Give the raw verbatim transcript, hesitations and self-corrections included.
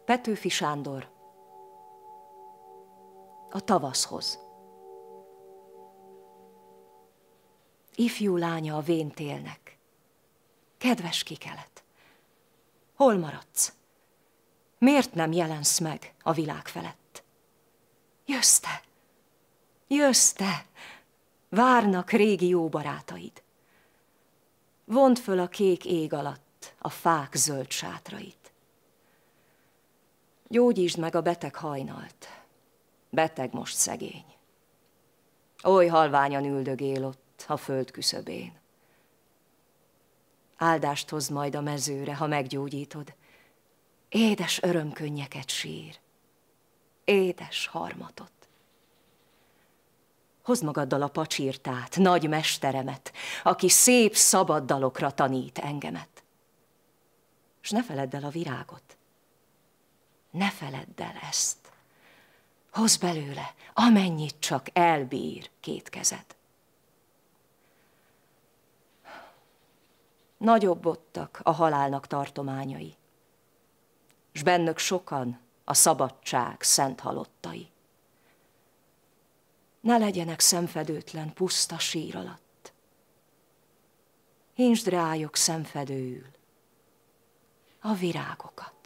Petőfi Sándor. A tavaszhoz. Ifjú lánya a vén télnek. Kedves kikelet, hol maradsz? Miért nem jelensz meg a világ felett? Jössz te, jössz te, várnak régi jó barátaid. Vondd föl a kék ég alatt a fák zöld sátrait. Gyógyítsd meg a beteg hajnalt, beteg most szegény. Oly halványan üldögél ott a föld küszöbén. Áldást hoz majd a mezőre, ha meggyógyítod. Édes örömkönnyeket sír, édes harmatot. Hozd magaddal a pacsirtát, nagy mesteremet, aki szép szabad dalokra tanít engemet. S ne feledd el a virágot, ne feledd el ezt. Hozz belőle, amennyit csak elbír két kezed. Nagyobbodtak a halálnak tartományai, s bennök sokan a szabadság szent halottai. Ne legyenek szemfedőtlen puszta sír alatt. Hintsd rájuk szemfedőül a virágokat.